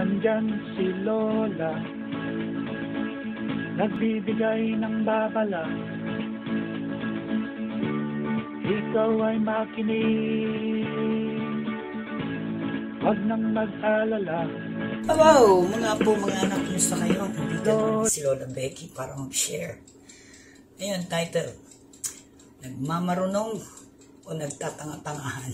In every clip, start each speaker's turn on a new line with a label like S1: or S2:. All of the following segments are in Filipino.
S1: Nandyan si Lola, nagbibigay ng babala. Ikaw ay makinig, wag nang mag-alala.
S2: Hello, mga anak, kumusta kayo? Dito si Lola Becky para mag-share. Ayun, title, nagmamarunong o nagtatanga-tangahan?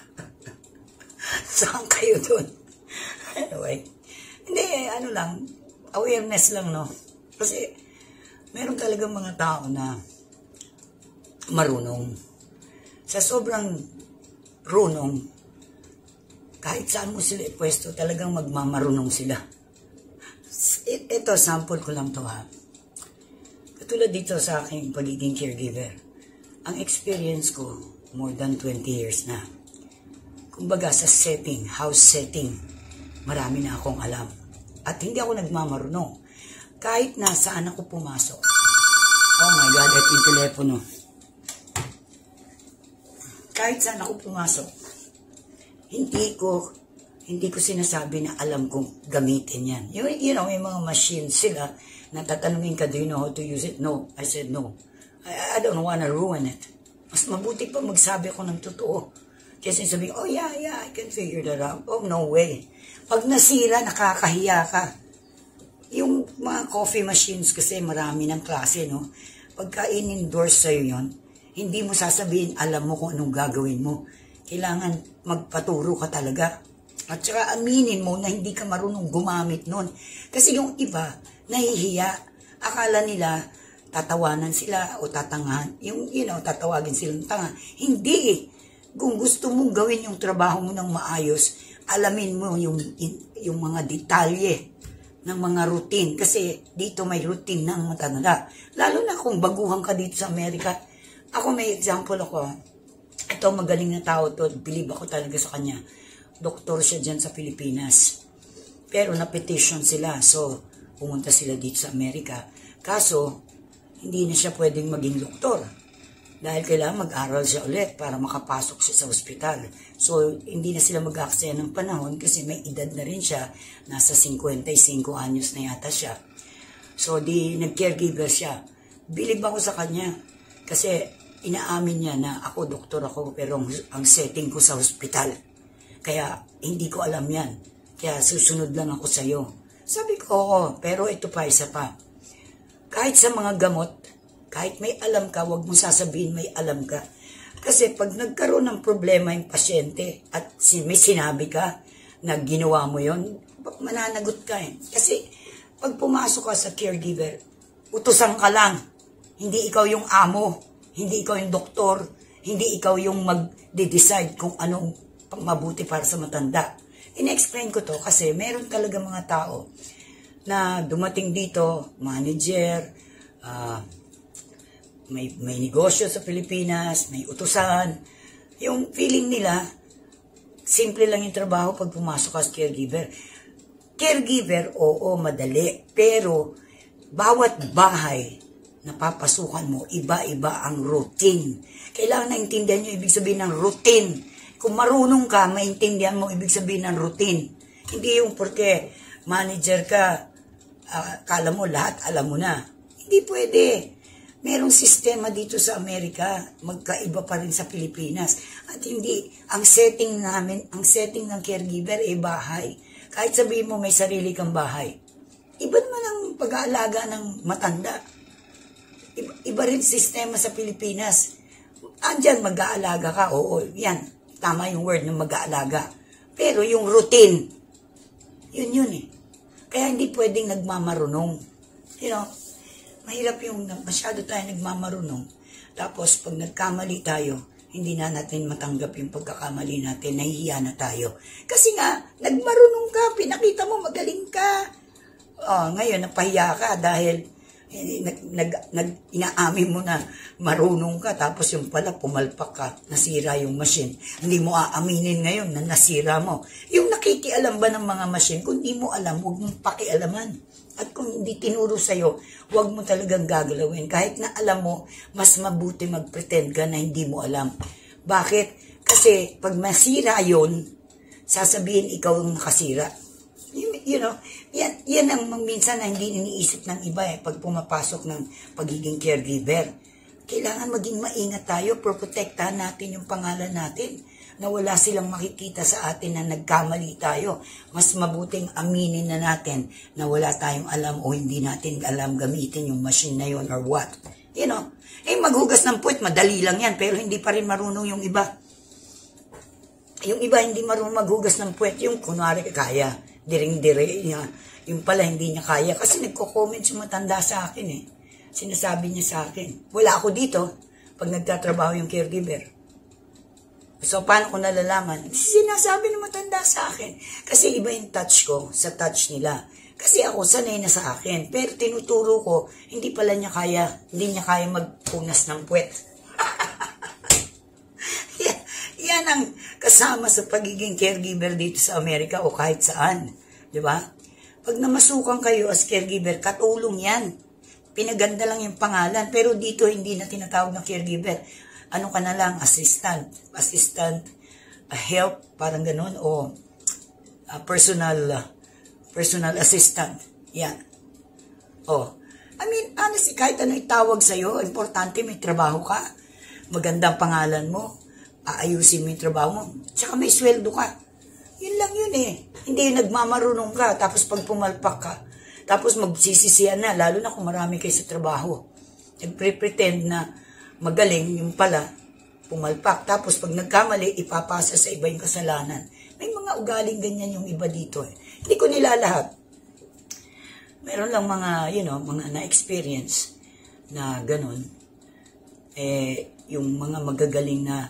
S2: Saan kayo dun? Anyway, hindi, awareness lang, no? Kasi, meron talagang mga tao na marunong. Sa sobrang runong, kahit saan mo sila ipwesto, talagang magmamarunong sila. Ito, sample ko lang to, ha. Katulad dito sa aking pagiging caregiver, ang experience ko, more than 20 years na. Kumbaga sa setting, house setting, marami na akong alam. At hindi ako nagmamarunong. Kahit nasaan ako pumasok. Oh my God, ito yung telepono. Kahit saan ako pumasok, hindi ko sinasabi na alam kong gamitin yan. You know, may mga machines sila na tatanungin ka, do you know how to use it? No. I said no. I don't wanna ruin it. Mas mabuti pa magsabi ako ng totoo. Kasi sabi, oh yeah, I can figure that out. Oh, no way. Pag nasira, nakakahiya ka. Yung mga coffee machines kasi marami ng klase, no? Pagka in-endorse sa'yo yun, hindi mo sasabihin, alam mo kung anong gagawin mo. Kailangan magpaturo ka talaga. At saka aminin mo na hindi ka marunong gumamit nun. Kasi yung iba, nahihiya. Akala nila, tatawanan sila o tatangahan. Tatawagin silang tanga. Hindi eh. Kung gusto mong gawin yung trabaho mo ng maayos, alamin mo yung mga detalye ng mga routine. Kasi dito may routine ng matanda. Lalo na kung baguhan ka dito sa Amerika. Ako may example ako. Ito magaling na tao to. Believe ako talaga sa kanya. Doktor siya dyan sa Pilipinas. Pero na-petition sila. So, pumunta sila dito sa Amerika. Kaso, hindi na siya pwedeng maging doktor. Dahil kailangan mag-aral siya ulit para makapasok siya sa ospital. So, hindi na sila mag-aaksaya ng panahon kasi may edad na rin siya. Nasa 55 anyos na yata siya. So, nag-caregiver siya. Believe ako sa kanya. Kasi, inaamin niya na ako, doktor ako, pero ang setting ko sa ospital. Kaya, hindi ko alam yan. Kaya, susunod lang ako sa'yo. Sabi ko, oo, pero ito pa, isa pa. Kahit sa mga gamot, kahit may alam ka, huwag mong sasabihin may alam ka. Kasi pag nagkaroon ng problema yung pasyente at may sinabi ka na ginawa mo yon, mananagot ka eh. Kasi pag pumasok ka sa caregiver, utusan ka lang. Hindi ikaw yung amo, hindi ikaw yung doktor, hindi ikaw yung mag-decide kung anong mabuti para sa matanda. In-explain ko to kasi meron talaga mga tao na dumating dito, manager, may negosyo sa Pilipinas, may utusan. Yung feeling nila, simple lang yung trabaho pag pumasok ka sa caregiver. Caregiver, oo, madali. Pero, bawat bahay na papasukan mo, iba-iba ang routine. Kailangan naintindihan nyo ibig sabihin ng routine. Kung marunong ka, maintindihan mo ibig sabihin ng routine. Hindi yung porque manager ka, kala mo lahat alam mo na. Hindi pwede. Merong sistema dito sa Amerika, magkaiba pa rin sa Pilipinas. At hindi, ang setting namin, ang setting ng caregiver ay bahay. Kahit sabihin mo may sarili kang bahay. Iba naman ang pag-aalaga ng matanda. Iba rin sistema sa Pilipinas. Andyan, mag-aalaga ka. Oo, yan. Tama yung word ng mag-aalaga. Pero yung routine, yun eh. Kaya hindi pwedeng nagmamarunong. You know, mahirap yung masyado tayo nagmamarunong. Tapos pag nagkamali tayo, hindi na natin matanggap yung pagkakamali natin, nahihiya na tayo. Kasi nga, nagmarunong ka, pinakita mo, magaling ka. Ngayon, napahiya ka dahil inaamin mo na marunong ka, tapos yung pala pumalpak ka, nasira yung machine. Hindi mo aaminin ngayon na nasira mo. Yung nakikialam ba ng mga machine, kung hindi mo alam, huwag mong pakialaman. At kung hindi tinuro sa'yo, huwag mo talagang gagalawin. Kahit na alam mo, mas mabuti mag-pretend ka na hindi mo alam. Bakit? Kasi pag masira yon, sasabihin ikaw ang nakasira. you know, yan ang minsan na hindi iniisip ng iba pag pumapasok ng pagiging caregiver. Kailangan maging maingat tayo, protektahan natin yung pangalan natin, na wala silang makikita sa atin na nagkamali tayo. Mas mabuting aminin na natin na wala tayong alam o hindi natin alam gamitin yung machine na yun or what. You know, maghugas ng puwet, madali lang yan, pero hindi pa rin marunong yung iba. Yung iba hindi marunong maghugas ng puwet, yung kunwari kaya, diring-dire niya, yung pala hindi niya kaya, kasi nagko-comment yung matanda sa akin Sinasabi niya sa akin, wala ako dito pag nagtatrabaho yung caregiver. So, paano ko nalalaman? Sinasabi ng matanda sa akin. Kasi iba yung touch ko sa touch nila. Kasi ako, sanay na sa akin. Pero tinuturo ko, hindi pala niya kaya, hindi niya kaya magpunas ng puwet. Yan ang kasama sa pagiging caregiver dito sa Amerika o kahit saan. Diba? Pag namasukan kayo as caregiver, katulong yan. Pinaganda lang yung pangalan. Pero dito, hindi na tinatawag na caregiver. Ano ka na lang, assistant, help, parang ganun, o personal assistant. Yan. I mean, honestly, kahit ano itawag sa'yo, importante may trabaho ka, magandang pangalan mo, aayusin mo yung trabaho mo, tsaka may sweldo ka. Yun lang yun Hindi yung nagmamarunong ka, tapos pag pumalpak ka, tapos magsisisiyan na, lalo na kung marami kayo sa trabaho. Nagpre-pretend na magaling yung pala, pumalpak. Tapos pag nagkamali, ipapasa sa iba yung kasalanan. May mga ugaling ganyan yung iba dito Hindi ko nila lahat. Meron lang mga, mga na-experience na ganun. Yung mga magagaling na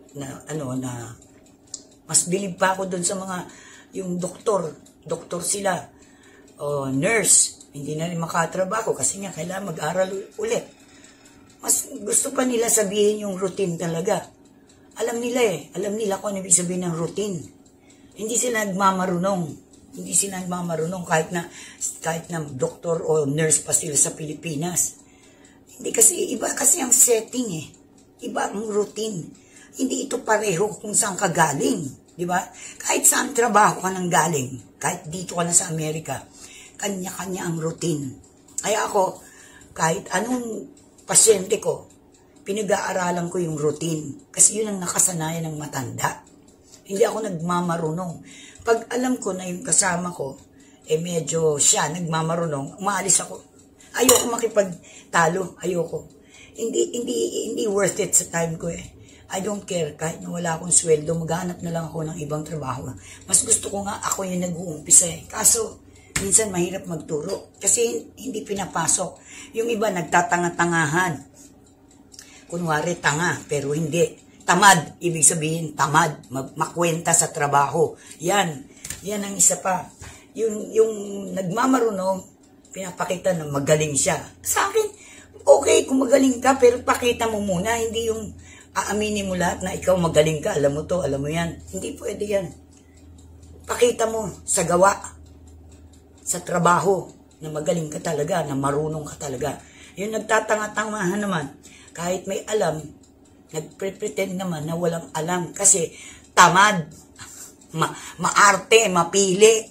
S2: mas bilib pa ako dun sa mga, yung doktor sila, o nurse, hindi na rin makatrabaho kasi nga kailangan mag-aral ulit. Mas gusto pa nila sabihin yung routine talaga. Alam nila kung ano ibig sabihin ng routine. Hindi sila nagmamarunong kahit na doktor o nurse pa sila sa Pilipinas. Hindi kasi, iba kasi ang setting Iba ang routine. Hindi ito pareho kung saan ka galing. Di ba? Kahit saan trabaho ka nang galing, kahit dito ka na sa Amerika, kanya-kanya ang routine. Kaya ako, kahit anong pasyente ko, pinag-aaralan ko yung routine. Kasi yun ang nakasanayan ng matanda. Hindi ako nagmamarunong. Pag alam ko na yung kasama ko, medyo siya nagmamarunong, umaalis ako. Ayoko makipagtalo. Ayoko. Hindi worth it sa time ko I don't care. Kahit na wala akong sweldo, maghanap na lang ako ng ibang trabaho. Mas gusto ko nga ako yung nag-uumpisa Kaso, minsan mahirap magturo. Kasi hindi pinapasok. Yung iba nagtatanga-tangahan. Kunwari tanga, pero hindi. Tamad, ibig sabihin tamad. Makwenta sa trabaho. Yan ang isa pa. Yung nagmamarunong, pinapakita na magaling siya. Sa akin, okay kung magaling ka, pero pakita mo muna. Hindi yung aaminin mo lahat na ikaw magaling ka. Alam mo to, alam mo yan. Hindi pwede yan. Pakita mo sa gawa, sa trabaho, na magaling ka talaga, na marunong ka talaga. Yung nagtatanga-tangahan naman, kahit may alam, nagpre-pretend naman na walang alam kasi tamad, maarte, mapili,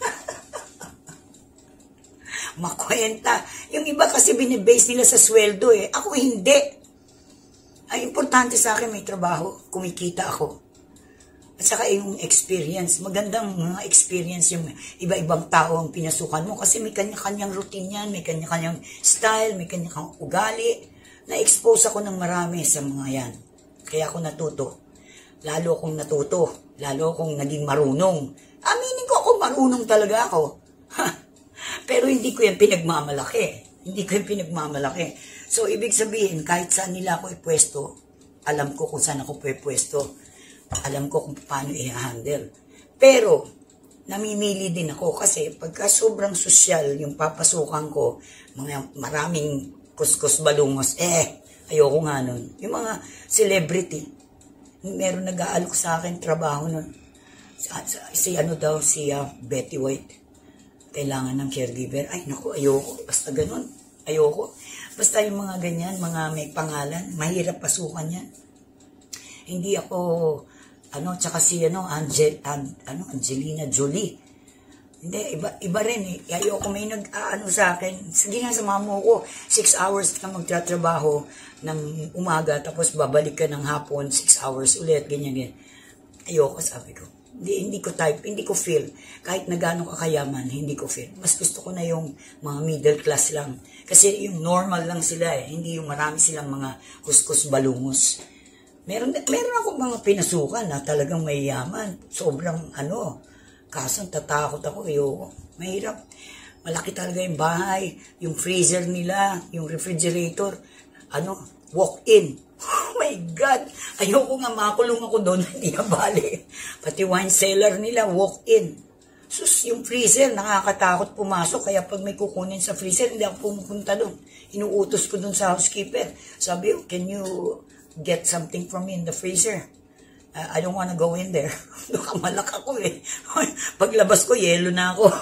S2: makwenta. Yung iba kasi binibase nila sa sweldo Ako hindi. Ang importante sa akin may trabaho, kumikita ako. At saka yung experience, magandang mga experience yung iba-ibang tao ang pinasukan mo kasi may kanya-kanyang routine yan, may kanya-kanyang style, may kanya-kanyang ugali. Na-expose ako ng marami sa mga yan. Kaya ako natuto. Lalo akong naging marunong. Aminin ko ako, marunong talaga ako. Pero hindi ko yan pinagmamalaki. So, ibig sabihin, kahit saan nila ako ipwesto, alam ko kung saan ako pwesto. Alam ko kung paano i-handle. Pero, namimili din ako kasi pagka sobrang sosyal yung papasukan ko, mga maraming kuskus balungos, ayoko nga nun. Yung mga celebrity, meron nag-aalok sa akin trabaho nun. Si Betty White, kailangan ng caregiver. Ay, naku, ayoko. Basta ganun. Ayoko. Basta yung mga ganyan, mga may pangalan, mahirap pasukan yan. Hindi ako, tsaka si Angelina Jolie. Hindi, iba rin eh. Ayoko may nag-aano sa akin. Sige nga, samahan mo ko. 6 hours ka magtatrabaho ng umaga, tapos babalik ka ng hapon, 6 hours ulit, ganyan. Ayoko, sabi ko. Hindi ko type, hindi ko feel. Kahit na gano'ng kakayaman, hindi ko feel. Mas gusto ko na yung mga middle class lang. Kasi yung normal lang sila eh. Hindi yung marami silang mga kuskus balungos. Meron ako mga pinasukan na talagang may yaman. Sobrang kaso tatakot ako, ayoko. Mahirap. Malaki talaga yung bahay, yung freezer nila, yung refrigerator, walk-in. Oh my God! Ayoko nga makulong ako doon, hindi na bali. Pati wine cellar nila, walk-in. Sus, yung freezer, nakakatakot pumasok, kaya pag may kukunin sa freezer, hindi ako pumupunta doon. Inuutos ko doon sa housekeeper. Sabi, can you get something from me in the freezer? I don't wanna go in there. Nakamalak ako eh. Paglabas ko, yelo na ako.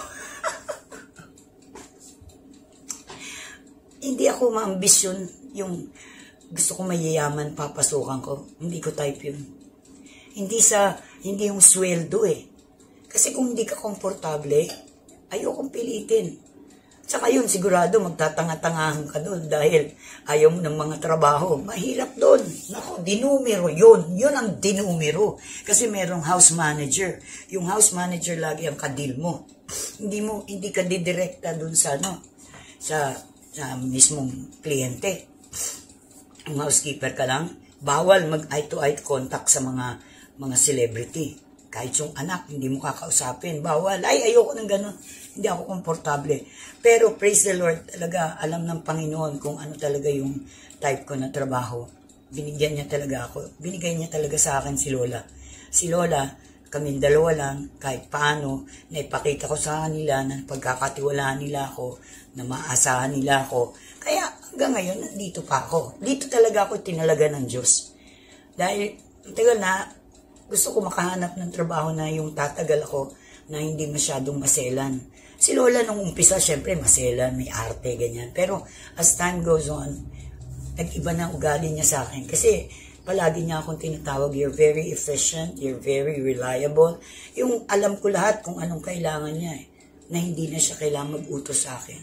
S2: Hindi ako maambisyon yung gusto ko mayayaman, papasukan ko. Hindi ko type yun. Hindi yung sweldo eh. Kasi kung hindi ka komportable, ayokong pilitin. Saka yun, sigurado magtatanga-tangahan ka doon dahil ayaw mo ng mga trabaho. Mahirap doon. Naku, dinumero yun. Yun ang dinumero. Kasi merong house manager. Yung house manager lagi ang kadil mo. Hindi ka didirekta doon sa mismong kliyente. Yung housekeeper ka lang, bawal mag-eye-to-eye contact sa mga celebrity. Kahit yung anak, hindi mo kakausapin. Bawal. Ay, ayoko ng ganun. Hindi ako komportable. Pero praise the Lord, talaga alam ng Panginoon kung ano talaga yung type ko na trabaho. Binigyan niya talaga ako. Binigay niya talaga sa akin si Lola. Si Lola, kaming dalawa lang, kahit paano, naipakita ko sa kanila na pagkakatiwalaan nila ako, na maasahan nila ako. Kaya hanggang ngayon, nandito pa ako. Dito talaga ako tinalaga ng Diyos. Dahil, tagal na, gusto ko makahanap ng trabaho na yung tatagal ako na hindi masyadong maselan. Si Lola nung umpisa, syempre maselan, may arte, ganyan. Pero as time goes on, nag-iba na ugali niya sa akin. Kasi palagi niya akong tinatawag, you're very efficient, you're very reliable. Yung alam ko lahat kung anong kailangan niya eh, na hindi na siya kailangan mag-utos sa akin.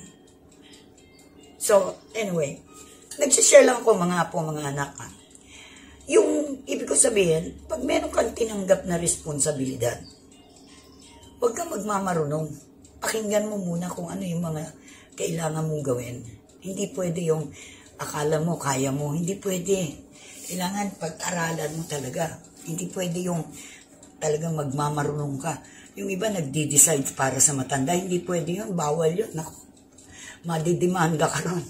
S2: So, anyway, nagsishare lang ako mga anak. Yung ibig ko sabihin, pag meron kang tinanggap na responsibilidad, huwag kang magmamarunong. Pakinggan mo muna kung ano yung mga kailangan mong gawin. Hindi pwede yung akala mo, kaya mo. Hindi pwede. Kailangan pag-aralan mo talaga. Hindi pwede yung talagang magmamarunong ka. Yung iba nagdi-decide para sa matanda. Hindi pwede yun. Bawal yun. Naku, madidimanda ka ron.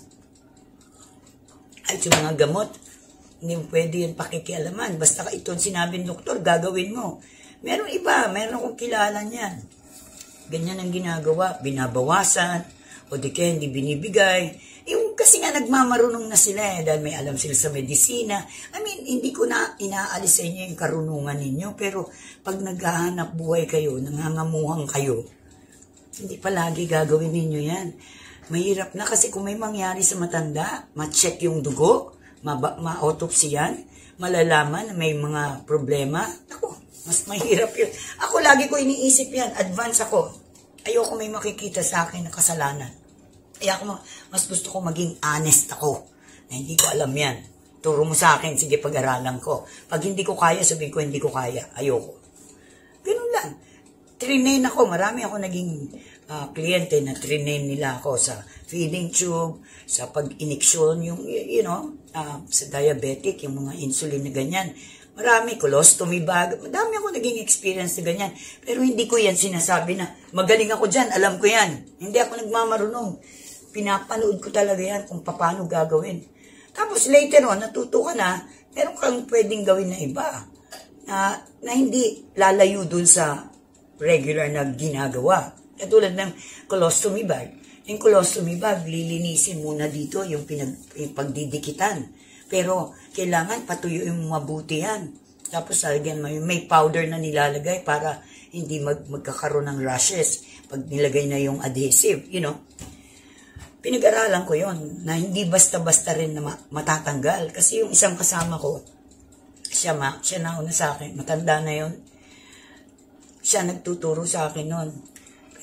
S2: Ay, yung mga gamot, hindi pwede yun pakikialaman. Basta ito sinabi ng doktor, gagawin mo. Meron iba, meron akong kilala niyan. Ganyan ang ginagawa, binabawasan, o di kaya hindi binibigay. Yung kasi nga nagmamarunong na sila dahil may alam sila sa medisina. I mean, hindi ko na inaalis sa inyo yung karunungan ninyo, pero pag naghahanap buhay kayo, nangangamuhang kayo, hindi palagi gagawin ninyo yan. Mahirap na kasi kung may mangyari sa matanda, ma-check yung dugo, ma-autopsy yan, malalaman na may mga problema. Ako, mas mahirap yun. Ako lagi ko iniisip yan. Advance ako. Ayoko may makikita sa akin na kasalanan. Kaya ako, mas gusto ko maging honest ako. Na hindi ko alam yan. Turo mo sa akin, sige pag-aralan ko. Pag hindi ko kaya, sabihin ko hindi ko kaya. Ayoko. Ganun lang. Trinain ako. Marami ako naging kliyente na trinain nila ako sa feeding tube, sa pag-iniksyon, yung, sa diabetic, yung mga insulin na ganyan. Marami, colostomy bag, madami ako naging experience na ganyan. Pero hindi ko yan sinasabi na magaling ako dyan, alam ko yan. Hindi ako nagmamarunong. Pinapanood ko talaga yan kung paano gagawin. Tapos later on, natuto ka na, meron kang pwedeng gawin na iba. Na hindi lalayo dun sa regular na ginagawa. Katulad ng colostomy bag. Yung colostomy bag, lilinisin muna dito yung pagdidikitan. Pero kailangan patuyuin mo mabuti yan. Tapos again, may powder na nilalagay para hindi magkakaroon ng rashes pag nilagay na yung adhesive, Pinag-aralan ko yon na hindi basta-basta rin na matatanggal. Kasi yung isang kasama ko, siya nauna sa akin, matanda na yon. Siya nagtuturo sa akin noon.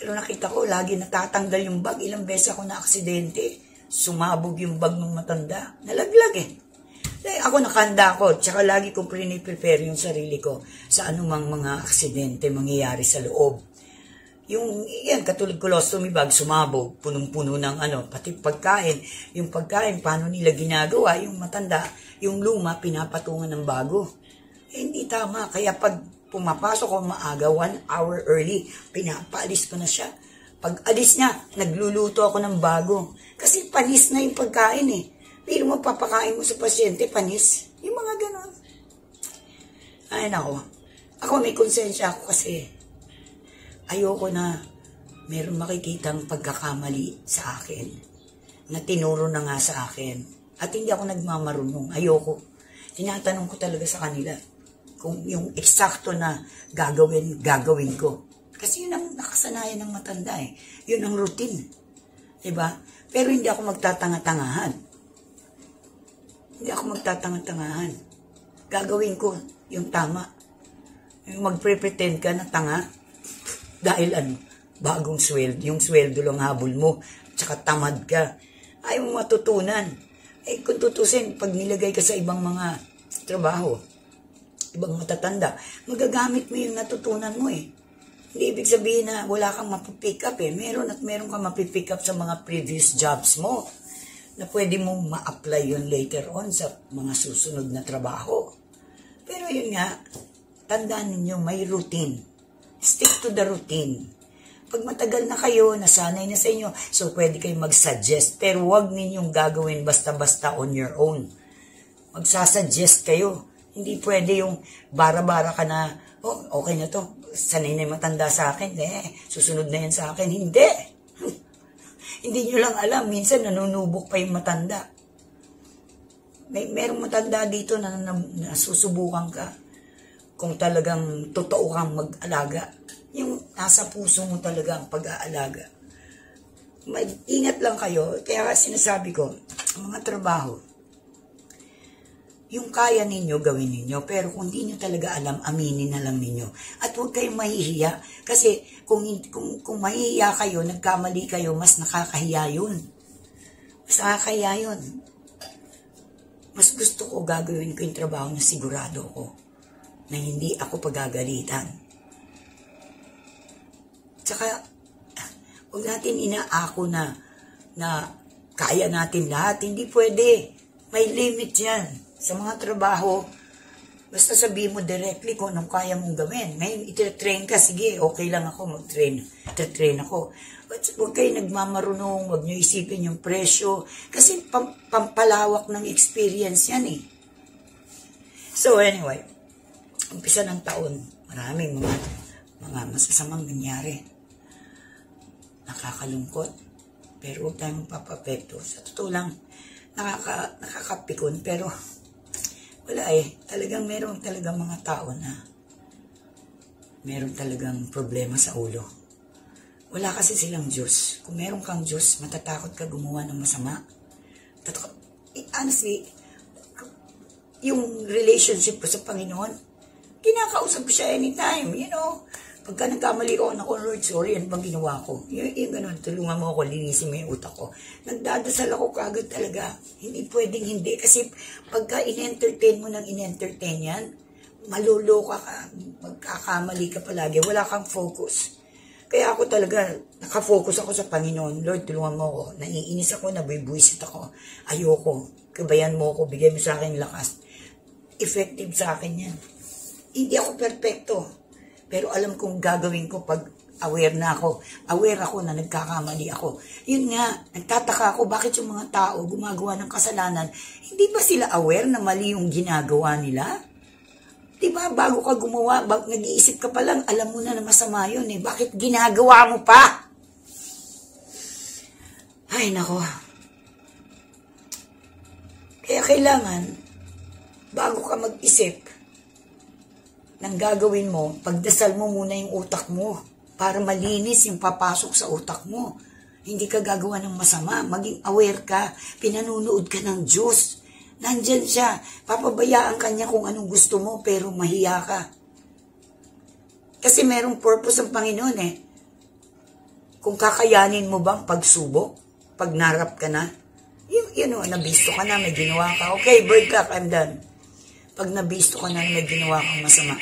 S2: Pero nakita ko, lagi natatanggal yung bag. Ilang beses ako na aksidente. Sumabog yung bag ng matanda. Nalaglag eh. Ako nakahanda ko. Tsaka lagi kong prepare yung sarili ko sa anumang mga aksidente mangyayari sa loob. Yung, yan, katulad colostomy bag, sumabog. Punong-puno ng pati pagkain. Yung pagkain, paano nila ginagawa? Yung matanda, yung luma, pinapatungan ng bago. Hindi tama. Kaya pag pumapasok ko maaga, 1 hour early, pinapaalis ko na siya. Pag alis niya, nagluluto ako ng bago. Kasi panis na yung pagkain eh. Pero mo papakain mo sa pasyente, panis. Yung mga ganon. Ay nako. Ako may konsensya ako kasi ayoko na meron makikitang pagkakamali sa akin na tinuro na nga sa akin. At hindi ako nagmamarunong. Ayoko. Tinatanong ko talaga sa kanila kung yung eksakto na gagawin ko. Kasi yun ang nakasanayan ng matanda eh. Yun ang routine. Diba? Pero hindi ako magtatanga-tangahan. Hindi ako magtatanga-tangahan. Gagawin ko yung tama. Yung magpre-pretend ka na tanga dahil bagong sweldo. Yung sweldo lang habol mo. Tsaka tamad ka. Ayaw mo matutunan. Eh kung tutusin, pag nilagay ka sa ibang mga trabaho, ibang matatanda, magagamit mo yung natutunan mo eh. Hindi ibig sabihin na wala kang mapipick up eh. Meron kang mapipick up sa mga previous jobs mo na pwede mong ma-apply yun later on sa mga susunod na trabaho. Pero yun nga, tandaan ninyo, may routine. Stick to the routine. Pag matagal na kayo, nasanay na sa inyo, so pwede kayong mag-suggest. Pero huwag ninyong gagawin basta-basta on your own. Magsasuggest kayo. Hindi pwede yung bara-bara ka na, oh, okay na to, sanay na yung matanda sa akin, susunod na yan sa akin. Hindi. Hindi nyo lang alam, minsan nanunubok pa yung matanda. Merong matanda dito na nasusubukan ka kung talagang totoo kang mag-alaga. Yung nasa puso mo talaga ang pag-aalaga. Ingat lang kayo, kaya sinasabi ko, ang mga trabaho, yung kaya ninyo, gawin ninyo. Pero kung hindi nyo talaga alam, aminin na lang ninyo. At huwag kayong mahihiya. Kasi kung mahihiya kayo, nagkamali kayo, mas nakakahiya yun. Mas nakakahiya yun. Mas gusto ko gagawin ko yung trabaho na sigurado ko na hindi ako pagagalitan. Tsaka, huwag natin inaako na kaya natin lahat. Hindi pwede. May limit yan. Sa mga trabaho, basta sabihin mo directly kung anong kaya mong gawin. Ngayon, ititrain ka, sige, okay lang ako mag-train. Ititrain ako. But huwag kayo nagmamarunong, huwag nyo isipin yung presyo. Kasi pampalawak ng experience yan eh. So anyway, umpisa ng taon, maraming mga masasamang nangyari. Nakakalungkot. Pero huwag tayong papapekto. Sa totoo lang, nakakapikon, pero wala eh. Talagang meron talagang mga tao na meron talagang problema sa ulo. Wala kasi silang Diyos. Kung meron kang Diyos, matatakot ka gumawa ng masama. Honestly, yung relationship ko sa Panginoon, kinakausap ko siya anytime, you know. Pagka nagkamali ko, naku Lord, sorry, ano bang ginawa ko? Yung ganun, tulungan mo ako, linisin mo yung utak ko. Nagdadasal ako kagad talaga. Hindi pwedeng hindi. Kasi pagka in-entertain mo ng in-entertain yan, maluloka ka, magkakamali ka palagi, wala kang focus. Kaya ako talaga, nakafocus ako sa Panginoon. Lord, tulungan mo ako. Naiinis ako, nabibwisit ako. Ayoko. Kabayan mo ako, bigay mo sa akin lakas. Effective sa akin yan. Hindi ako perfecto. Pero alam kong gagawin ko pag aware na ako. Aware ako na nagkakamali ako. Yun nga, nagtataka ako bakit yung mga tao gumagawa ng kasalanan, hindi ba sila aware na mali yung ginagawa nila? Diba, bago ka gumawa, nag-iisip ka pa lang, alam mo na masama yun eh. Bakit ginagawa mo pa? Ay, nako. Kaya kailangan, bago ka mag-isip, nang gagawin mo, pagdasal mo muna yung utak mo para malinis yung papasok sa utak mo. Hindi ka gagawa ng masama. Maging aware ka. Pinanunood ka ng Diyos. Nandyan siya. Papabayaan ka niya kung anong gusto mo pero mahiya ka. Kasi merong purpose ang Panginoon eh. Kung kakayanin mo bang pagsubok, pag narap ka na, nabisto ka na, may ginawa ka. Okay, bird ka, I'm done. Pag nabisto ka na, may ginawa kang masama,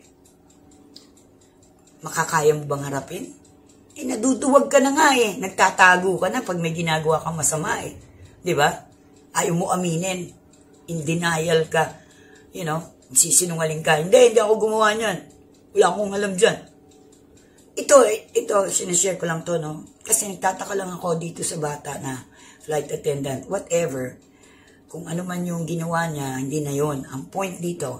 S2: makakaya mo bang harapin? Naduduwag ka na nga Nagtatago ka na pag may ginagawa kang masama Di ba? Ayaw mo aminin. In denial ka. Sisinungaling ka. Hindi ako gumawa niyan. Wala akong alam dyan. Ito, sinashare ko lang to, no? Kasi nagtataka lang ako dito sa bata na flight attendant, whatever. Kung ano man yung ginawa niya, hindi na yon. Ang point dito,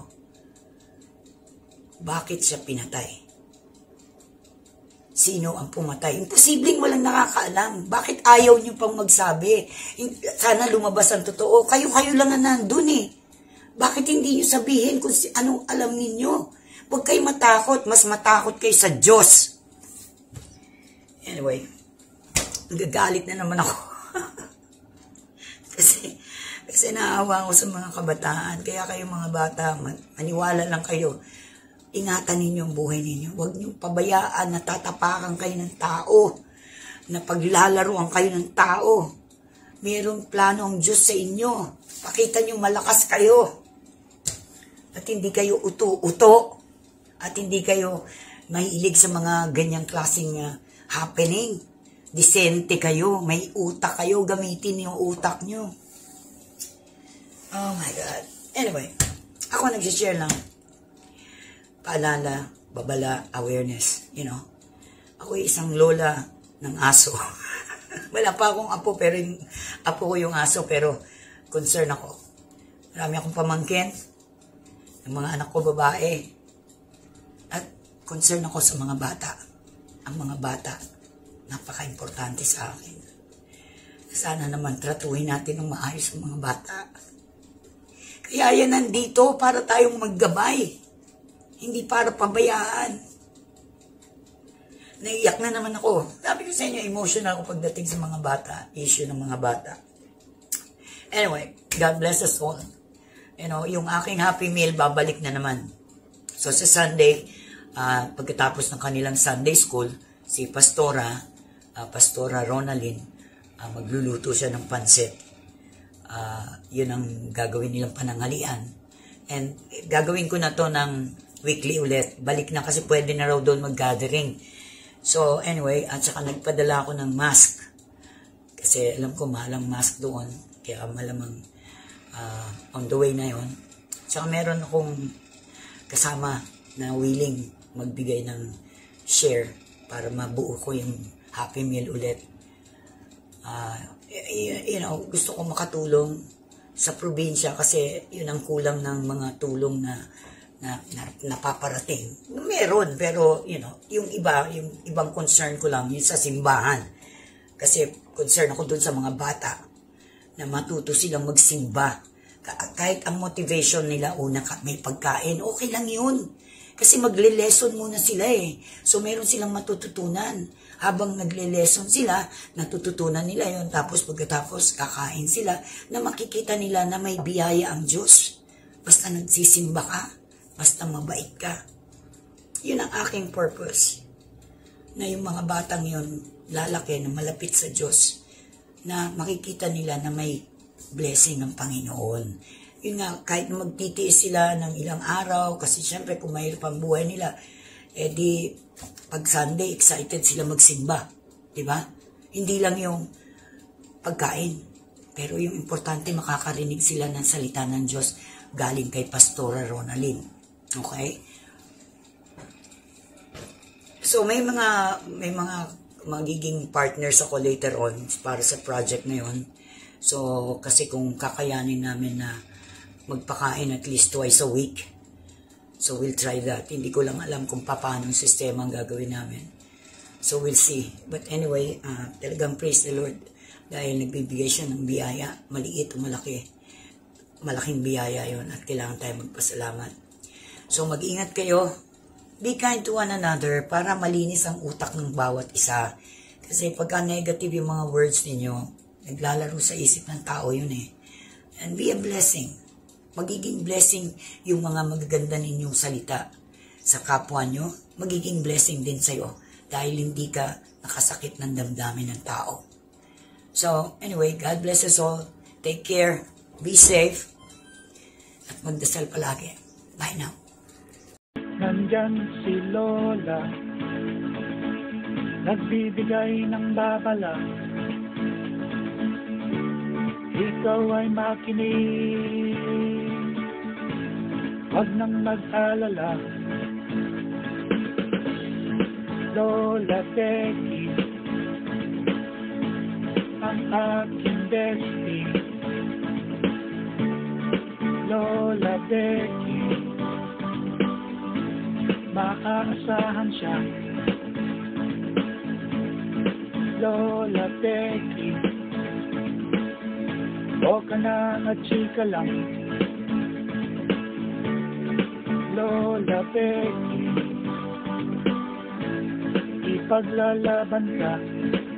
S2: bakit siya pinatay? Sino ang pumatay? Imposibleng walang nakakaalam. Bakit ayaw niyo pang magsabi? Sana lumabas ang totoo. Kayo lang na nandun Bakit hindi niyo sabihin kung anong alam ninyo? Huwag kayo matakot. Mas matakot kayo sa Diyos. Anyway, nagagalit na naman ako. kasi naawa ako sa mga kabataan. Kaya kayo mga bata, maniwala lang kayo. Ingatan ninyo ang buhay ninyo. Huwag niyong pabayaan na tatapakan kayo ng tao. Na paglalaroan kayo ng tao. Mayroong plano ang Diyos sa inyo. Pakita niyo malakas kayo. At hindi kayo uto-uto. At hindi kayo mahilig sa mga ganyang klaseng happening. Disente kayo. May utak kayo. Gamitin yung utak niyo. Oh my God. Anyway, ako nag-share lang. Paalala, babala, awareness, Ako isang lola ng aso. Wala pa akong apo, pero apo ko yung aso, pero concern ako. Marami akong pamangkin, ng mga anak ko babae, at concern ako sa mga bata. Ang mga bata, napaka-importante sa akin. Sana naman tratuhin natin ng maayos ang mga bata. Kaya yan nandito para tayong maggabay. Hindi para pabayaan. Naiyak na naman ako. Sabi ko sa inyo, emotional ako pagdating sa mga bata. Issue ng mga bata. Anyway, God bless us all. Yung aking Happy Meal, babalik na naman. So sa Sunday, pagkatapos ng kanilang Sunday school, si Pastora Ronalyn, magluluto siya ng pansit. Yun ang gagawin nilang pananghalian. And gagawin ko na to ng weekly ulit. Balik na kasi pwede na raw doon mag-gathering. So, anyway, at saka nagpadala ako ng mask. Kasi alam ko mahal ang mask doon. Kaya malamang on the way na yon. Saka meron akong kasama na willing magbigay ng share para mabuo ko yung Happy Meal ulit. Gusto ko makatulong sa probinsya kasi yun ang kulang ng mga tulong na napaparating. Meron, pero yung ibang concern ko lang yun sa simbahan. Kasi concern ako dun sa mga bata na matuto silang magsimba. Kahit ang motivation nila may pagkain, okay lang yun. Kasi magle-lesson muna sila So meron silang matututunan. Habang nagle-lesson sila, natututunan nila yon. Tapos pagkatapos kakain sila na makikita nila na may biyaya ang Diyos. Basta nagsisimba ka. Basta mabait ka. Yun ang aking purpose. Na yung mga batang yun, lalaki na malapit sa Diyos. Na makikita nila na may blessing ng Panginoon. Yun nga, kahit magtitiis sila ng ilang araw, kasi syempre kung mahirap ang buhay nila, pag Sunday, excited sila magsimba. Diba? Hindi lang yung pagkain. Pero yung importante, makakarinig sila ng salita ng Diyos galing kay Pastora Ronalyn. Okay? So may mga magiging partners ako later on para sa project na yon. So kasi kung kakayanin namin na magpakain at least twice a week, so we'll try that. Hindi ko lang alam kung paano ang sistema ang gagawin namin. So we'll see. But anyway, talagang praise the Lord dahil nagbibigay siya ng biyaya, maliit o malaki. Malaking biyaya yon at kailangan tayo magpasalamat. So mag-ingat kayo. Be kind to one another para malinis ang utak ng bawat isa. Kasi pagka negative yung mga words ninyo, naglalaro sa isip ng tao yun And be a blessing. Magiging blessing yung mga magaganda ninyong salita sa kapwa nyo. Magiging blessing din sa'yo dahil hindi ka nakasakit ng damdamin ng tao. So, anyway, God bless us all. Take care. Be safe. At magdasal palagi. Bye now.
S1: Nandyan si Lola, nagbibigay ng babala. Ikaw ay makinig, wag nang mag-alala. Lola Becky, ang aking bestie. Lola Becky, maaasahan siya. Lola Becky, o ka na at chika lang. Lola Becky, ipaglalaban ka.